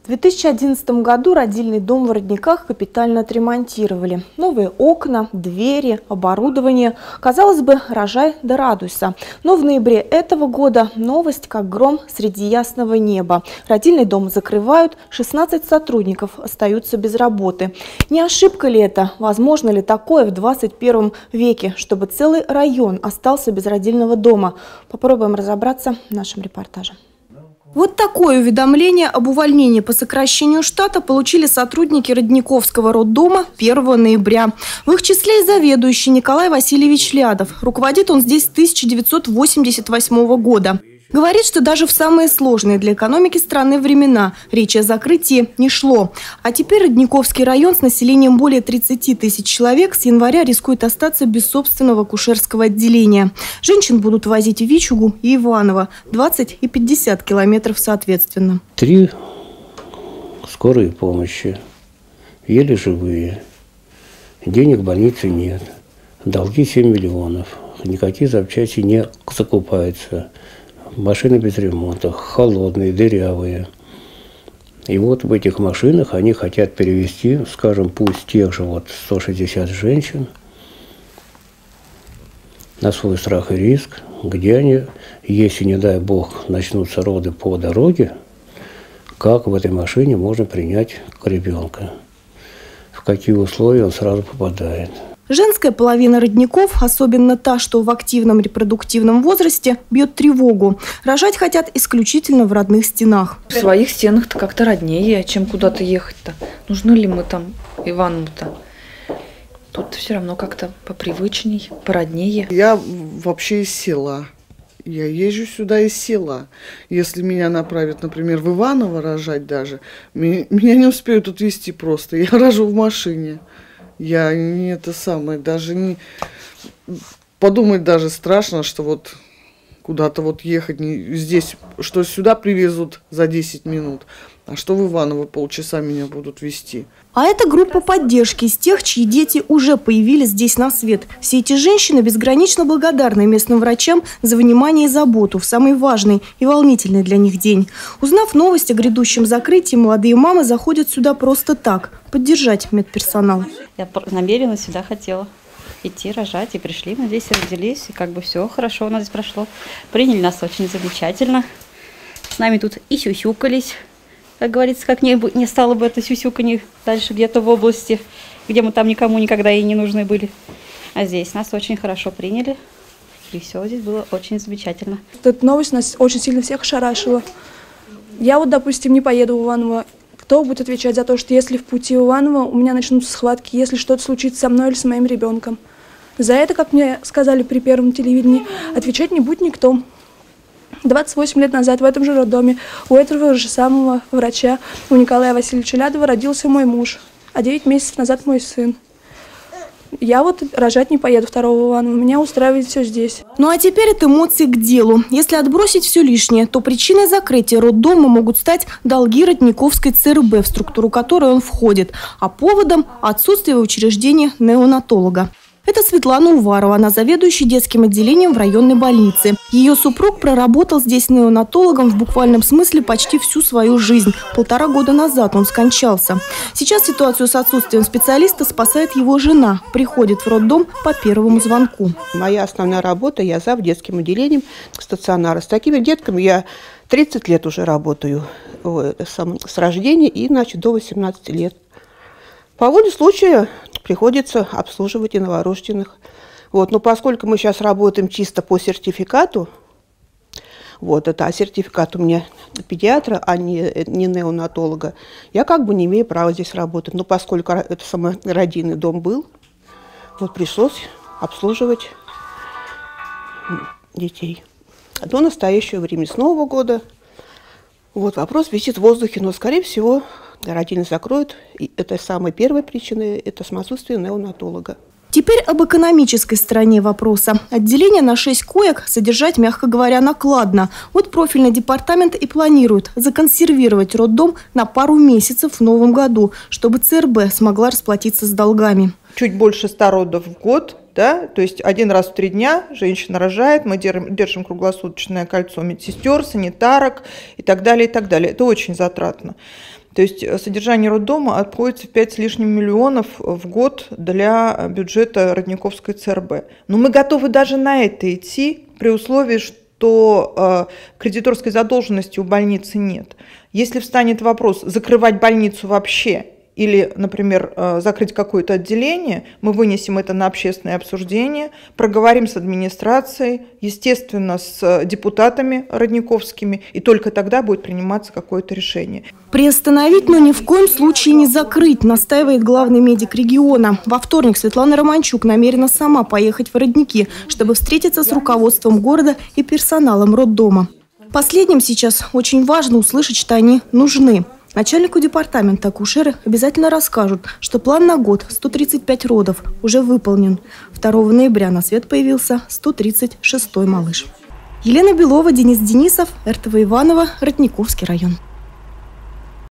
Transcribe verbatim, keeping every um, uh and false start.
В две тысячи одиннадцатом году родильный дом в Родниках капитально отремонтировали. Новые окна, двери, оборудование. Казалось бы, рожай да радуйся. Но в ноябре этого года новость как гром среди ясного неба. Родильный дом закрывают, шестнадцать сотрудников остаются без работы. Не ошибка ли это? Возможно ли такое в двадцать первом веке, чтобы целый район остался без родильного дома? Попробуем разобраться в нашем репортаже. Вот такое уведомление об увольнении по сокращению штата получили сотрудники Родниковского роддома первого ноября. В их числе и заведующий Николай Васильевич Лядов. Руководит он здесь с тысяча девятьсот восемьдесят восьмого года. Говорит, что даже в самые сложные для экономики страны времена речи о закрытии не шло. А теперь Родниковский район с населением более тридцати тысяч человек с января рискует остаться без собственного акушерского отделения. Женщин будут возить в Вичугу и Иваново двадцать и пятьдесят километров соответственно. Три скорые помощи, еле живые, денег в больнице нет, долги семь миллионов, никакие запчасти не закупаются. Машины без ремонта, холодные, дырявые. И вот в этих машинах они хотят перевести, скажем, пусть тех же вот сто шестьдесят женщин на свой страх и риск, где они, если, не дай бог, начнутся роды по дороге, как в этой машине можно принять ребенка, в какие условия он сразу попадает. Женская половина родников, особенно та, что в активном репродуктивном возрасте, бьет тревогу. Рожать хотят исключительно в родных стенах. В своих стенах-то как-то роднее, чем куда-то ехать-то. Нужны ли мы там Иванову-то? Тут все равно как-то попривычней, породнее. Я вообще из села. Я езжу сюда из села. Если меня направят, например, в Иваново рожать даже, меня не успеют отвезти просто. Я рожу в машине. Я не это самое, даже не подумать даже страшно, что вот куда-то вот ехать не здесь, что сюда привезут за десять минут, а что в Иваново полчаса меня будут везти. А это группа поддержки из тех, чьи дети уже появились здесь на свет. Все эти женщины безгранично благодарны местным врачам за внимание и заботу в самый важный и волнительный для них день. Узнав новость о грядущем закрытии, молодые мамы заходят сюда просто так – поддержать медперсонал. Я намеренно сюда хотела идти рожать, и пришли, мы здесь родились, и как бы все хорошо у нас здесь прошло. Приняли нас очень замечательно. С нами тут и сюсюкались. Как говорится, как не, не стало бы это сюсюканье дальше где-то в области, где мы там никому никогда и не нужны были. А здесь нас очень хорошо приняли, и все здесь было очень замечательно. Эта новость нас очень сильно всех ошарашила. Я вот, допустим, не поеду в Иваново. Кто будет отвечать за то, что если в пути в Иваново у меня начнутся схватки, если что-то случится со мной или с моим ребенком? За это, как мне сказали при первом телевидении, отвечать не будет никто. двадцать восемь лет назад в этом же роддоме у этого же самого врача, у Николая Васильевича Лядова, родился мой муж, а девять месяцев назад мой сын. Я вот рожать не поеду второго Иванова, меня устраивает все здесь. Ну а теперь от эмоций к делу. Если отбросить все лишнее, то причиной закрытия роддома могут стать долги Родниковской ЦРБ, в структуру которой он входит, а поводом – отсутствие в учреждении неонатолога. Это Светлана Уварова, она заведующая детским отделением в районной больнице. Ее супруг проработал здесь неонатологом в буквальном смысле почти всю свою жизнь. Полтора года назад он скончался. Сейчас ситуацию с отсутствием специалиста спасает его жена. Приходит в роддом по первому звонку. Моя основная работа – я зав. Детским отделением стационара. С такими детками я тридцать лет уже работаю с рождения и, значит, до восемнадцати лет. По воле случая приходится обслуживать и новорожденных. Вот. Но поскольку мы сейчас работаем чисто по сертификату, вот это, а сертификат у меня педиатра, а не, не неонатолога, я как бы не имею права здесь работать. Но поскольку это самый родильный дом был, вот пришлось обслуживать детей. До настоящего времени, с Нового года. Вот вопрос висит в воздухе, но, скорее всего, родильный закроют. И это самая первая причина, это отсутствие неонатолога. Теперь об экономической стороне вопроса. Отделение на шесть коек содержать, мягко говоря, накладно. Вот профильный департамент и планирует законсервировать роддом на пару месяцев в новом году, чтобы ЦРБ смогла расплатиться с долгами. Чуть больше ста родов в год Да? То есть один раз в три дня женщина рожает, мы держим, держим круглосуточное кольцо медсестер, санитарок и так далее, и так далее. Это очень затратно. То есть содержание роддома обходится в пять с лишним миллионов в год для бюджета Родниковской ЦРБ. Но мы готовы даже на это идти при условии, что э, кредиторской задолженности у больницы нет. Если встанет вопрос закрывать больницу вообще, или, например, закрыть какое-то отделение, мы вынесем это на общественное обсуждение, проговорим с администрацией, естественно, с депутатами родниковскими, и только тогда будет приниматься какое-то решение. Приостановить, но ни в коем случае не закрыть, настаивает главный медик региона. Во вторник Светлана Романчук намерена сама поехать в Родники, чтобы встретиться с руководством города и персоналом роддома. Последним сейчас очень важно услышать, что они нужны. Начальнику департамента акушеры обязательно расскажут, что план на год сто тридцать пять родов уже выполнен. второго ноября на свет появился сто тридцать шестой малыш. Елена Белова, Денис Денисов, эр тэ вэ Иваново, Родниковский район.